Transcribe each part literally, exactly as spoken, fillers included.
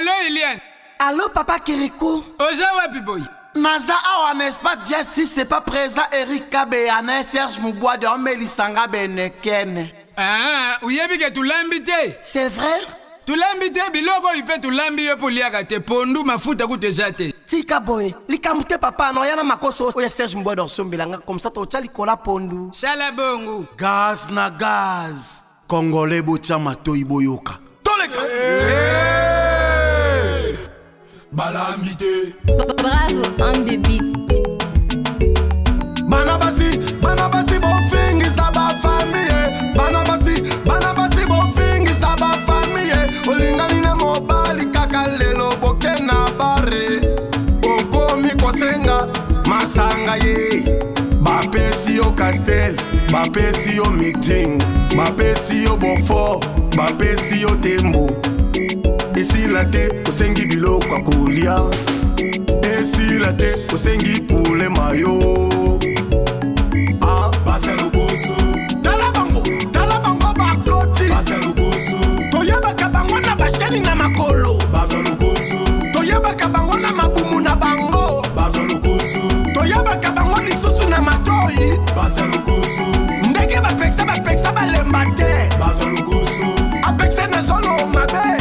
Allô, Eliane. Allô, papa Kirikou. Oja wapi boy. Naza awa n'est-ce pas Dieu si c'est pas présent Eric Kabeyane, Serge Mouboua de Omelisanga Benekene. Ah, uyebi ke tulambite. C'est vrai? Tulambite biloko ipe tulambi yo poliaka te pondu mafuta kutejate. Tika boy, likamute papa no yana makoso oya Serge Mouboua d'Orsombilanga comme ça to tchali kola pondu. Sala bongo. Gaz na gaz. Congolais botia matoi boyoka. Toleka. Balambité. Bravo on the beat. Banabasi, banabasi bon fingi saba famille. Banabasi, banabasi bon fingi saba famille. Olingani na mobali kakalelo bokena bare. Oko mi kosenga masanga ye. Bapesi yo Castel, bapesi yo meeting, bapesi yo Bonfort, bapesi yo Tembo. Esi la te, osengi bilo kwa kulia. Esi la te, osengi pule mayo. Ah, baselo boso. Tala bango, tala bango bakoti. Baselo boso. Toyeba kabango na basheli na makolo. Baselo boso. Toyeba kabango na mabumu na bango. Baselo boso. Toyeba kabango lisusu na matoi. Baselo boso. Ndege bapeksa bapeksa balemba te. Baselo boso. Apeksa na solo mabe.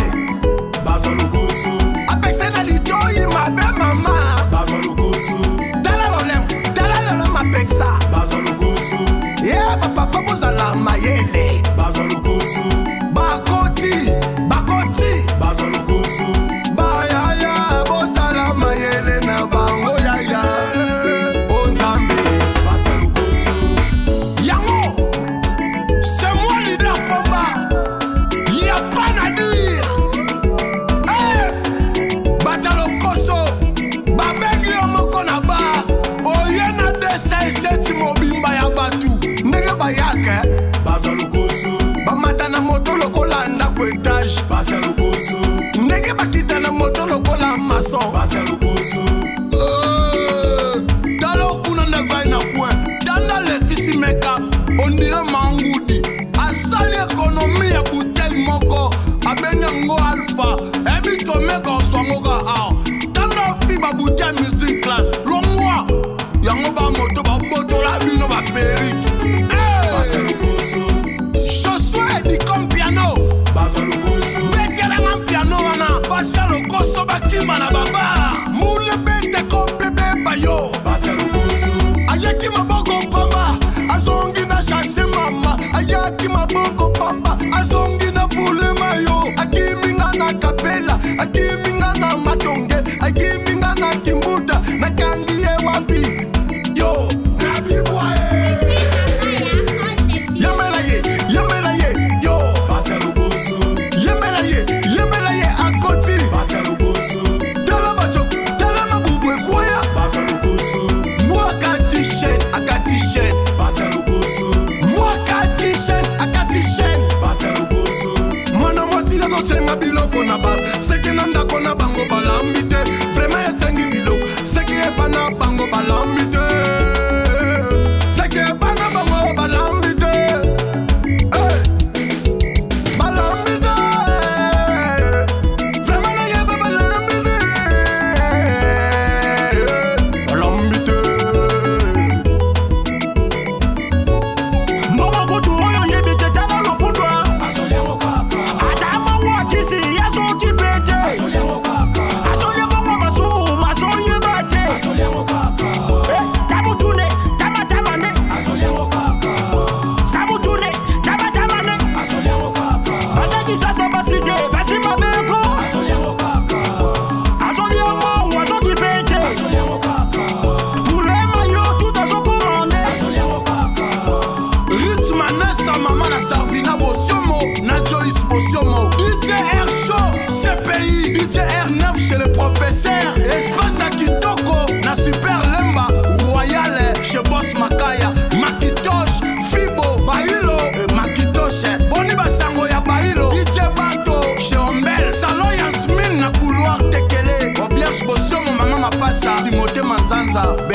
Mayele Bagolukusu Bakoti Bakoti Bagolukusu Bayaya Bosala Mayele na bango yaya Onzambi Basalukusu Yango c'est moi leader combat Y'a pas à dire Eh Batalokoso Babengi Omoko na ba Oyena de seiseti mobimba ya batu Nege bayake Bamata na moto lokolanda ku etage Basa lukusu Ndege bakita na moto lokola mason Basa lukusu Dalo kuna nevai na kwen Danda lekisi meka Ondire mangudi Asali ekonomi ya butei moko Abenya ngo alfa Ebi tomeka oswangoka ao Danda fiba butia music class Longwa Yango ba moto ba boto la bino ba peri Basa lukusu Josué comme piano Bagolukusu Bekele man piano wana Basalukusu bakima na baba Mule bete kompe beba yo Basalukusu Ayaki maboko pamba Azongi na chase mama Ayaki maboko pamba Azongi na bule mayo Akiminga na kapela Akiminga na matonge Akiminga na kimbuta Na kangi ye wapi Yo Nabi boye Senga biloko na ba seki na ndako na bango balambi te vraiment esengi biloko seki epana bango balambi te seki epana bango balambi te balambi te vraiment na yeba balambi te balambi te mama kotu oyo yebi te tala lo fundwa azoliamo kaka I T R Show, C P I, I T R neuf chez le professeur, Espace à Kitoko, na Super Lemba, Royal chez Boss Makaya, Makitosh, Fibo, Bailo, Makitosh, Boni Basango ya Bailo, I T Bato, chez Ombel, Salon Yasmin na couloir Tekele, Obierge Boshomo, Maman Mapasa, Timothée Manzanza.